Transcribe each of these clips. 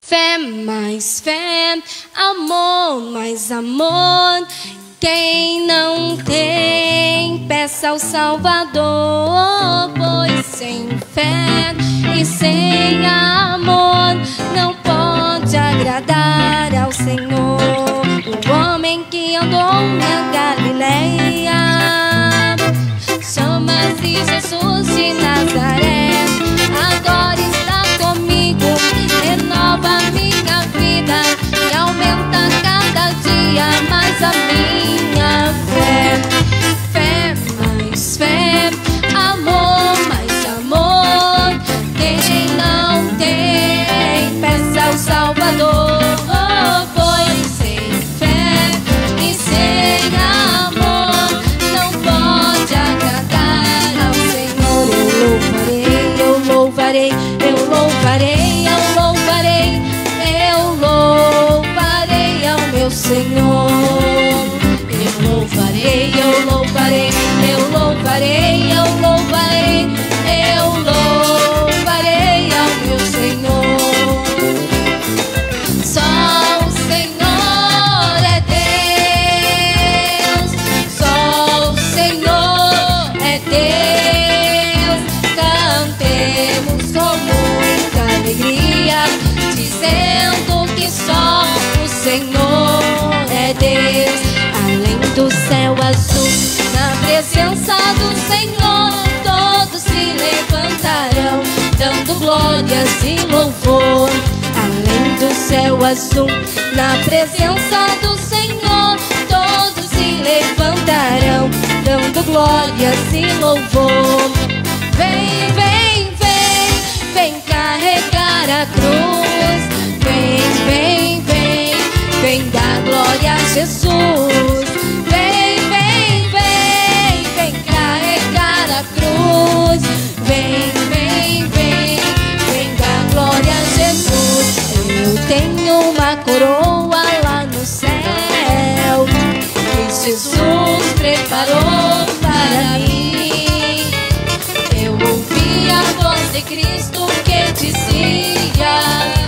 Fé mais fé, amor mais amor. Quem não tem, peça ao Salvador. Pois sem fé e sem amor não pode agradar ao Senhor. O homem que andou na Galileia chama-se Jesus de Nazaré. Agora está comigo, renova minha vida e aumenta cada dia mais a minha fé. Fé mais fé, amor mais amor. Quem não tem, peça ao Salvador. Pois sem fé e sem amor não pode agradar ao Senhor. Eu louvarei, eu louvarei, eu louvarei, eu louvarei ao meu Senhor. Eu louvarei, eu louvarei, eu louvarei, eu louvarei, eu louvarei ao meu Senhor. Só o Senhor é Deus, só o Senhor é Deus. Cantemos com muita alegria, dizendo que só o Senhor é Deus. Além do céu azul, na presença do Senhor, todos se levantarão, dando glórias e louvor. Além do céu azul, na presença do Senhor, todos se levantarão, dando glórias e louvor. Vem, vem, vem, vem carregar a cruz. Vem, vem, vem, vem dar glória a Jesus. Vem, vem, vem, vem carregar a cruz. Vem, vem, vem, vem dar glória a Jesus. Eu tenho uma coroa lá no céu que Jesus preparou para mim. Eu ouvi a voz de Cristo que dizia: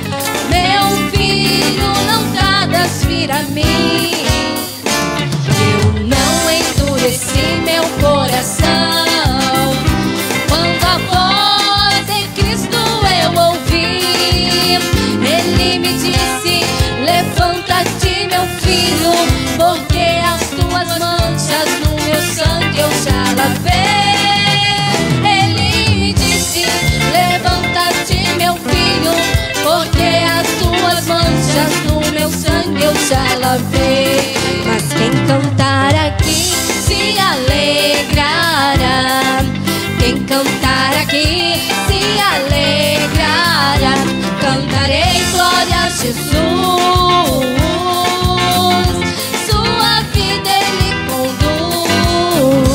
meu filho, não tragas vir a mim. Eu não endureci meu coração quando a voz de Cristo eu ouvi. Ele me disse: levanta-te, meu filho, porque as tuas manchas no meu sangue eu já lavei. Ele me disse: levanta-te, meu filho, porque as tuas manchas no meu sangue eu já lavei. Mas quem cantar aqui se alegrará. Quem cantar aqui se alegrará. Cantarei glória a Jesus. Sua vida ele conduz.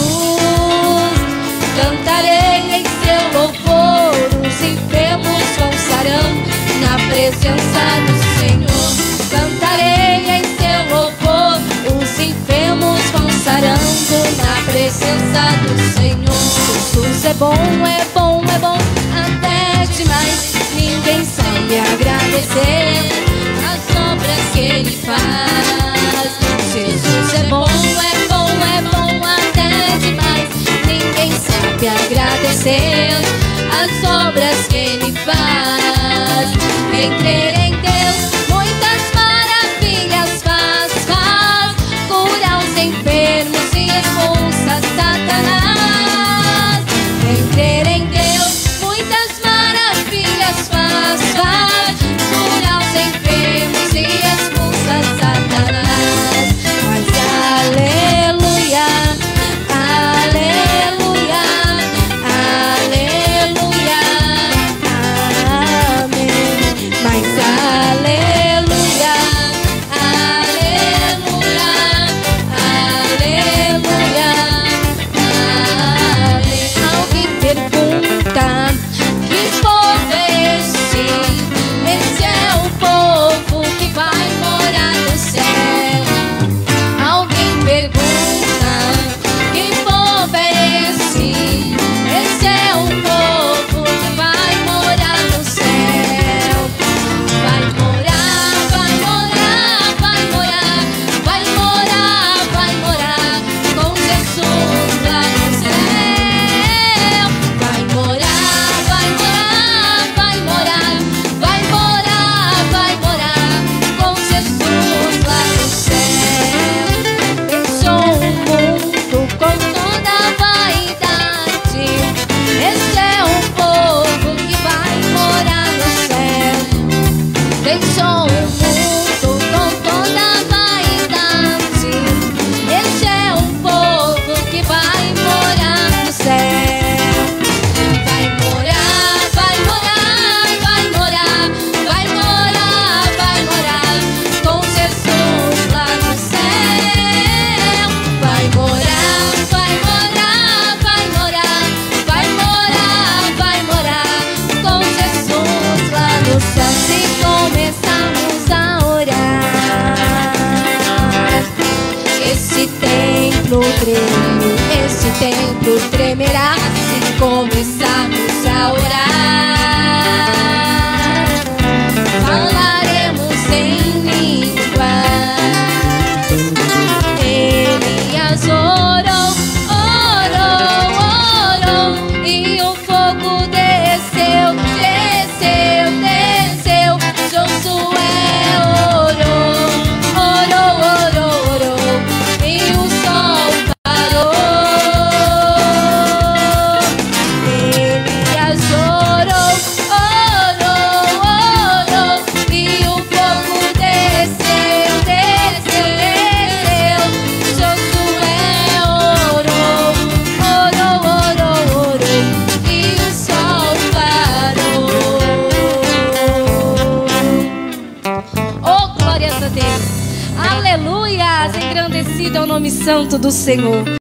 Cantarei em seu louvor. Os enfermos vão sarando na presença do Senhor. Cantarei em seu louvor. Os enfermos vão sarando na presença do Senhor. Jesus é bom, é bom, é bom, até demais. Ninguém sabe agradecer as obras que ele faz. Jesus é bom, é bom, é bom, até demais. Ninguém sabe agradecer as obras que ele faz. Quem crer em Deus, muitas maravilhas faz, faz. Cura os enfermos e expulsa Satanás. Quem crer em Deus, muitas maravilhas faz, faz. Cura os enfermos e expulsa Satanás. Mas aleluia, aleluia, aleluia, amém. Mas deixou o mundo com toda a vaidade. Este é um povo que vai morar no céu. Vai morar, vai morar, vai morar, vai morar, vai morar com Jesus lá no céu. Vai morar, vai morar, vai morar, vai morar, vai morar com Jesus lá no céu. Se começarmos a orar, esse templo treme, esse templo tremerá. Se começarmos a orar, falaremos em línguas. Elias orou, orou, orou, e o fogo desceu, desceu, desceu. Josué orou, orou, orou, orou, e o sol parou. Elias orou, orou, orou, e o fogo desceu, desceu, desceu. Josué orou, orou, orou, orou, e o sol parou. Oh, glórias a Deus. Aleluias, engrandecido é o nome santo do Senhor.